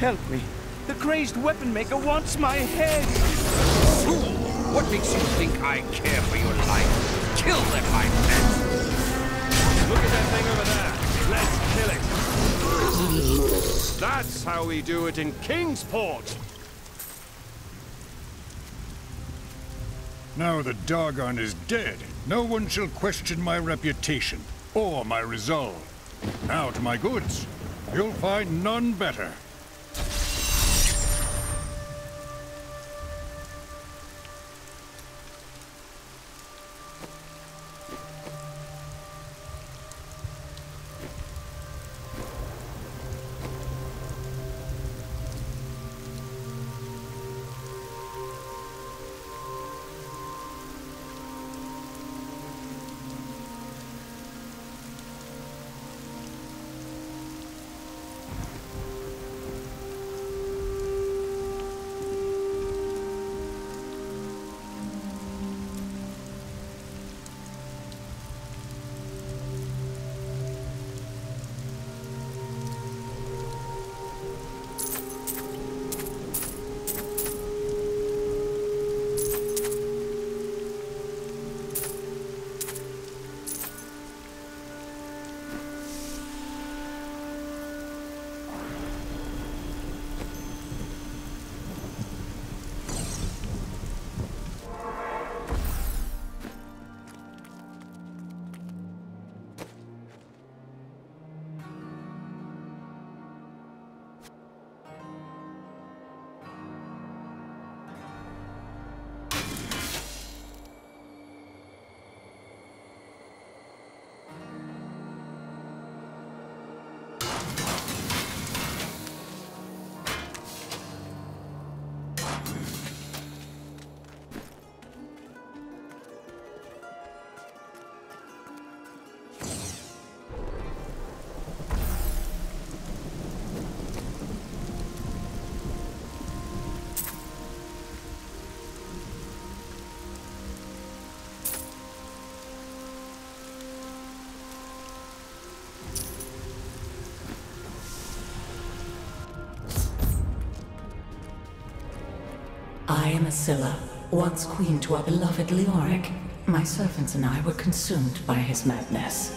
Help me. The crazed weapon maker wants my head. Fool! What makes you think I care for your life? Kill them, my pet! Look at that thing over there. Let's kill it. That's how we do it in Kingsport. Now that Dargon is dead, no one shall question my reputation or my resolve. Now to my goods. You'll find none better. I am Asilla, once queen to our beloved Leoric. My servants and I were consumed by his madness.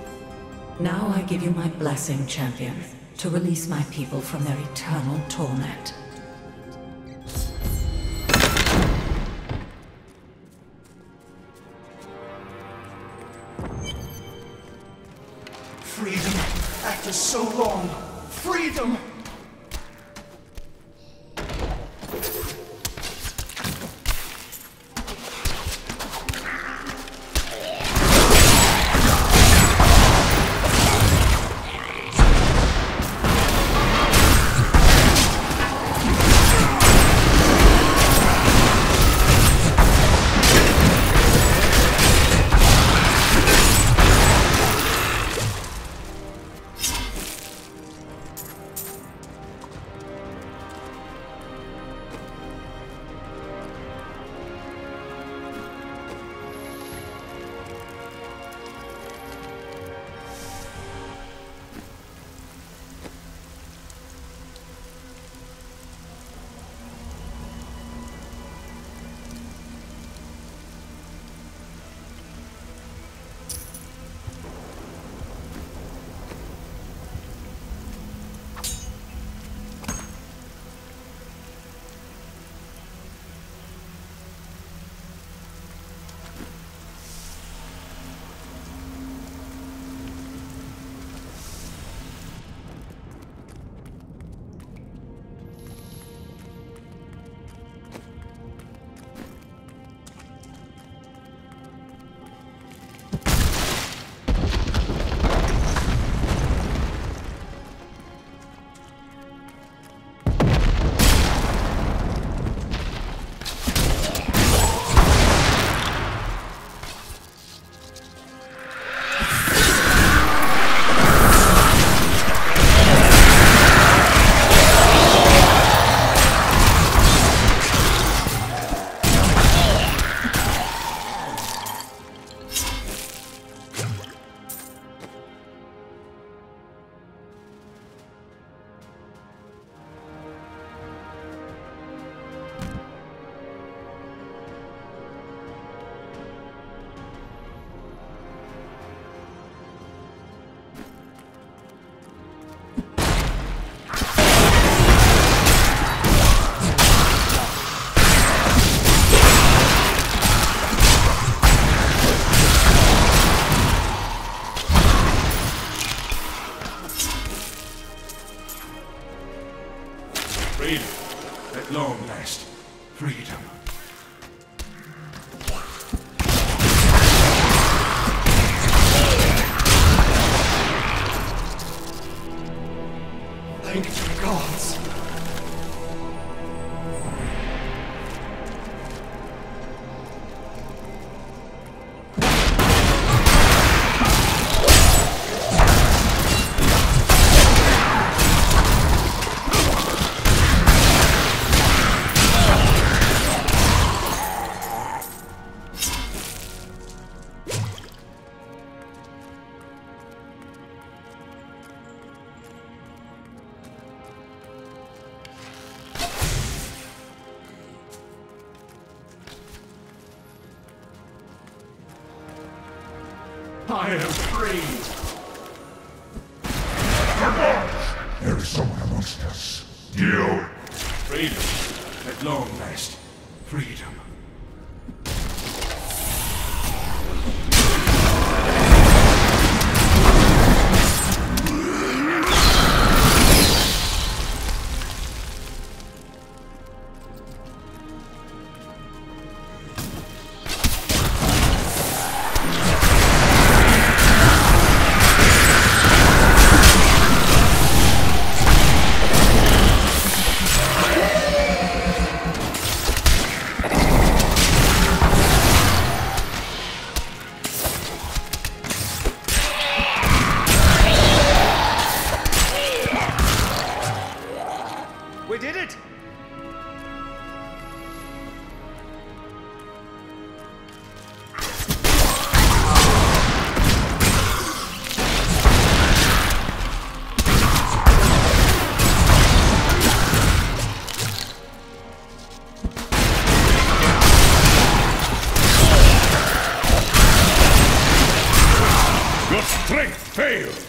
Now I give you my blessing, champion, to release my people from their eternal torment. Freedom, after so long. Freedom! I am free. There is someone amongst us. You! Freedom. At long last. Freedom. We did it! Your strength fails!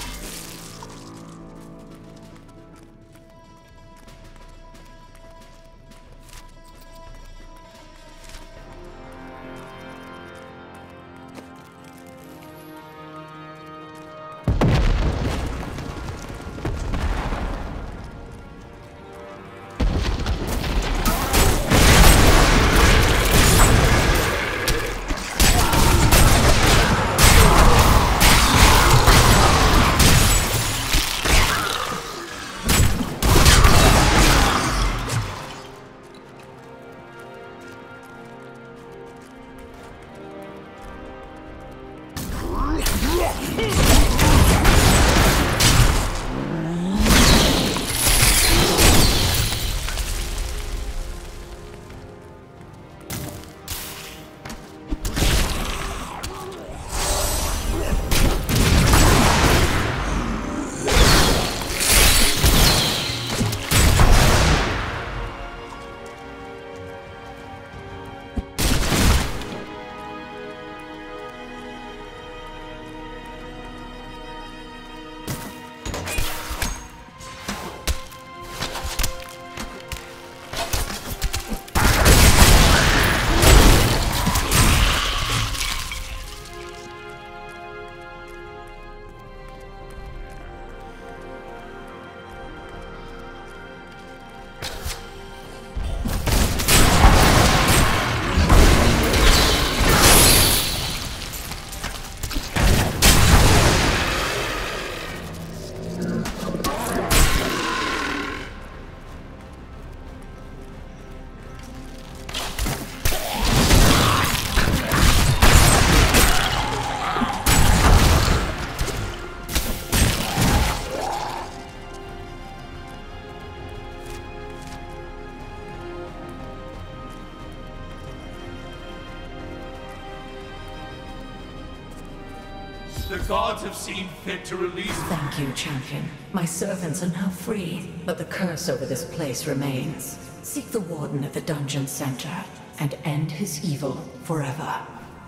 The gods have seen fit to release. Thank you, champion. My servants are now free, but the curse over this place remains. Seek the warden at the dungeon center and end his evil forever.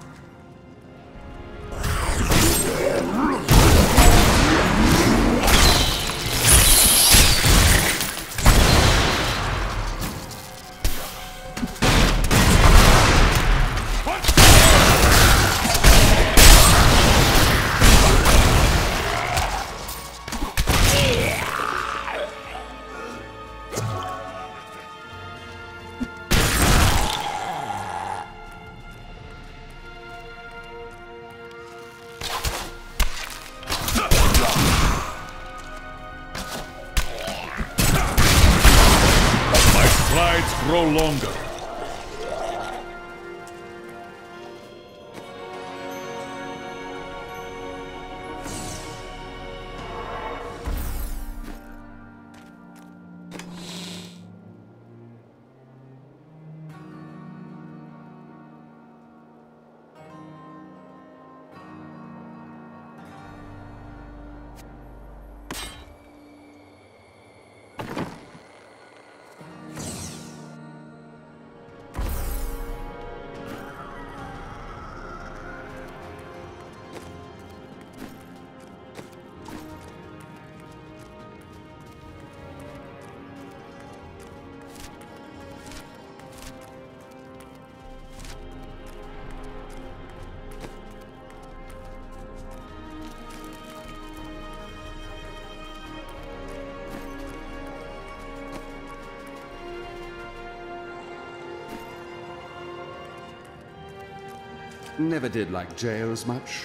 Strides grow longer. Never did like jails much.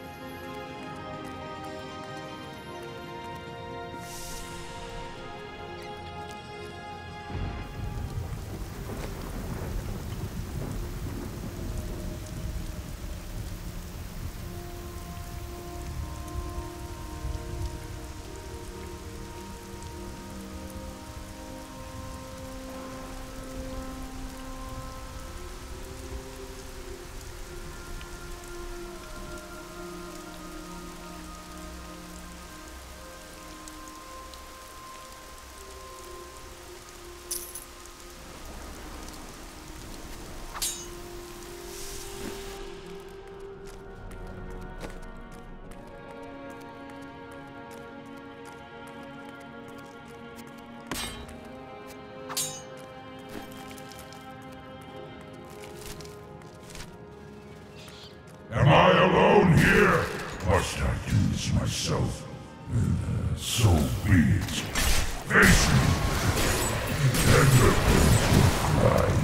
Am I alone here? Must I do this myself? So be it. Face me, and let them cry.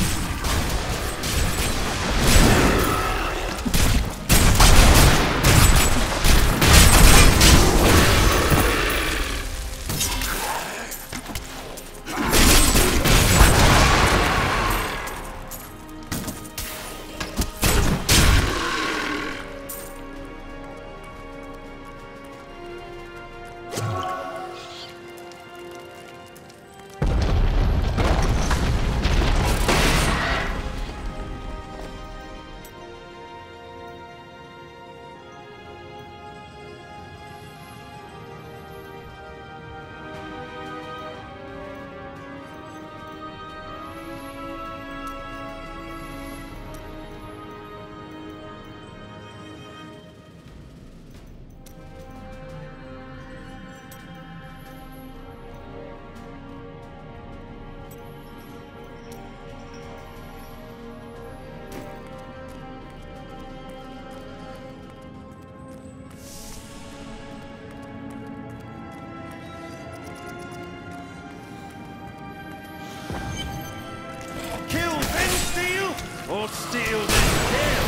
Or steal then kill!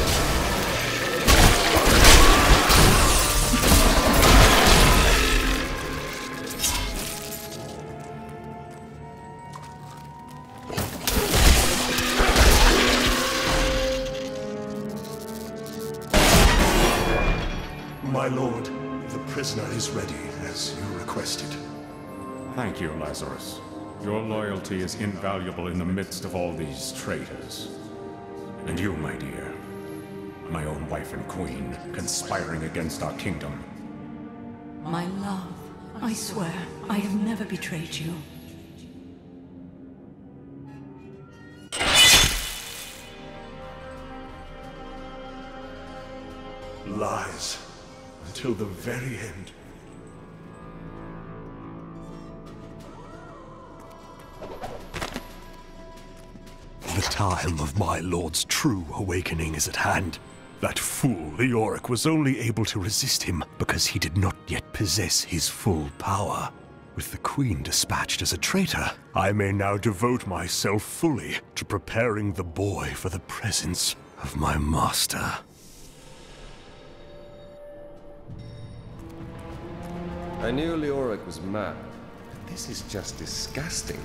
My lord, the prisoner is ready, as you requested. Thank you, Lazarus. Your loyalty is invaluable in the midst of all these traitors. And you, my dear, my own wife and queen, conspiring against our kingdom. My love, I swear, I have never betrayed you. Lies. Until the very end. The time of my lord's true awakening is at hand. That fool, Leoric, was only able to resist him because he did not yet possess his full power. With the Queen dispatched as a traitor, I may now devote myself fully to preparing the boy for the presence of my master. I knew Leoric was mad, but this is just disgusting.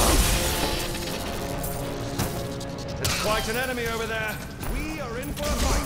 Quite an enemy over there. We are in for a fight.